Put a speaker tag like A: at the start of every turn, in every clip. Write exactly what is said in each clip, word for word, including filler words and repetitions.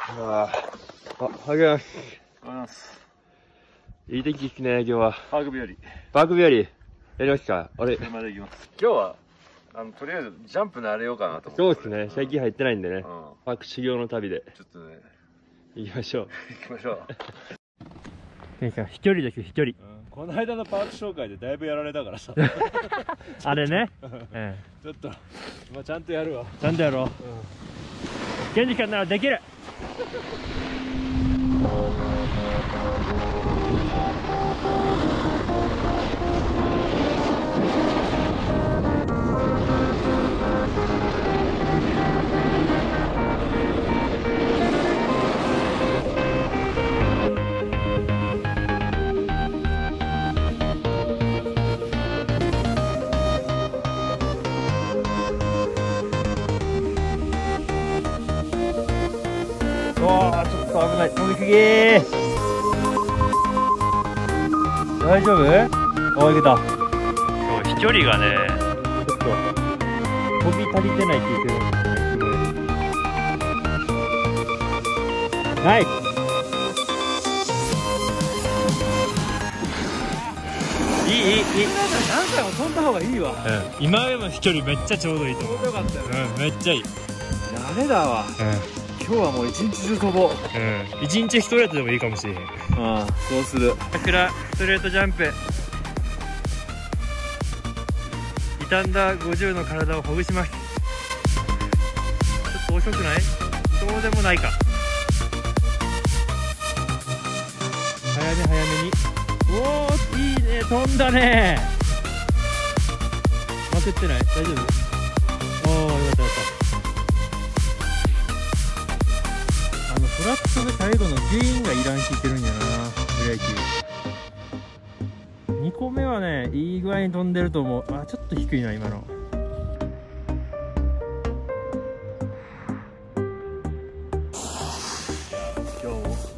A: ああ、はげます。
B: ます。
A: いい天気ですね、今日は。
B: パーク日和。
A: パーク日和。やりますか？あれ。
B: 車で行きます。今日は、あの、とりあえずジャンプ慣れようかなと思って。
A: そうですね。最近入ってないんでね。
B: うん、
A: パーク修行の旅で。
B: ちょっとね。
A: 行きましょう。
B: 行きましょう。
A: ケンさん、飛距離です、飛距離。
B: この間のパーク紹介でだいぶやられたからさ。
A: あれね。
B: ちょっと、まあ、ちゃんとやるわ。
A: ちゃんとやろう。ケンジ君ならできる。わー、ちょっと危ない。飛びすぎー。大丈夫？あ、いけた。今日飛距離がね、ちょっと飛び足りてないって言ってるんですね。すごい。ナイス。いいいいいい。何回も飛んだ方がいいわ。うん。今よりも飛距離めっちゃちょうどいいと思う。ちょうどよかったよ。うん、めっちゃいい。
B: ダメだわ。うん。今日はもう一日中飛ぼう。
A: うん。一日ストレートでもいいかもしれへん。
B: ああ、そうする。
A: 桜ストレートジャンプ。傷んだごじゅうの体をほぐします。ちょっと遅くない？そうでもないか。早め早めに。おー、いいね、飛んだね。まくってない？大丈夫？おー、よかったよかった。フラットで最後の原因がいらん効いてるんやな、ブレーキ。にこめはね、いい具合に飛んでると思う。あ、ちょっと低いな、今の。
B: 今日も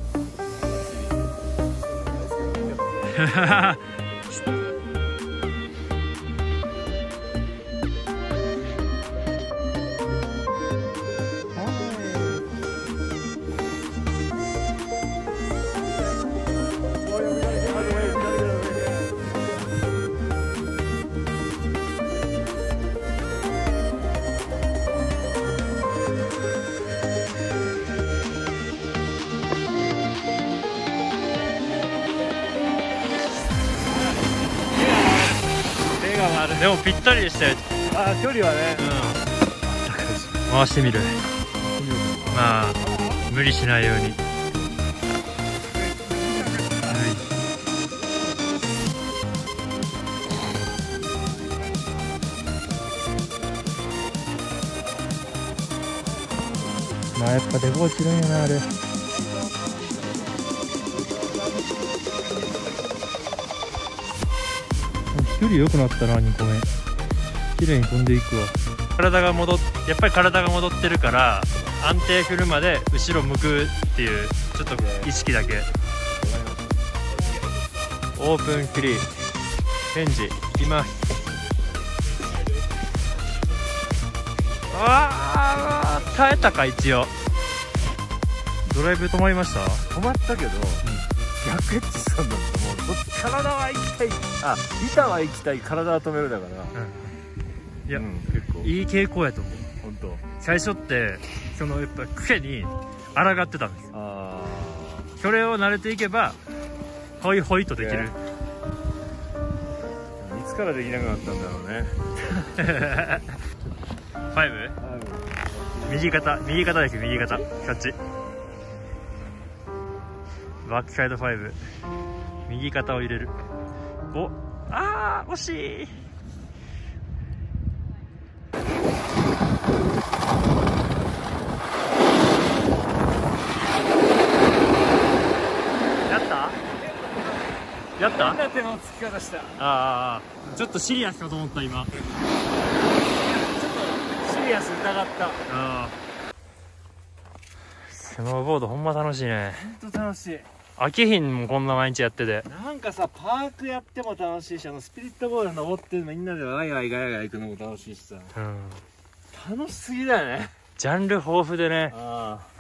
A: でもぴったりでしたよ。
B: あ、距離はね、
A: うん、回してみる。まあ無理しないように。はい、まあやっぱデコ落ちるんやな、あれ。距離良くなったな、にこめ。綺麗に飛んでいくわ。体が戻っやっぱり体が戻ってるから安定するまで後ろ向くっていうちょっと意識だけ。オープンフリーチェンジいきます。あー、耐えたか。一応ドライブ止まりました。
B: 止まったけど、うん、逆エッジさんだったもう体は行きたい、あ、板は行きたい、体は止めるだから、うん、
A: いや、うん、結構いい傾向やと思う。
B: 本当。
A: 最初ってそのやっぱ癖に抗ってたんです。
B: あ
A: あ、それを慣れていけばホイホイとできる。い
B: つからできなくなったんだろうね。
A: ファイブ？右肩、右肩です。右肩キャッチ。バックサイドファイブ、右肩を入れる。お、あー、惜しい。やったやった。
B: 変な手のつき方した。
A: ああ、ちょっとシリアスかと思った今。ちょっ
B: とシリアス疑った。ああ、
A: スノーボードほんま楽しいね。
B: ほんと楽しい。
A: 飽きひんもん、こんな毎日やってて。
B: なんかさ、パークやっても楽しいし、あのスピリットボール登ってみんなでワイワイガヤガヤ行くのも楽しいしさ、
A: うん、
B: 楽しすぎだよね。
A: ジャンル豊富でね。
B: ああ。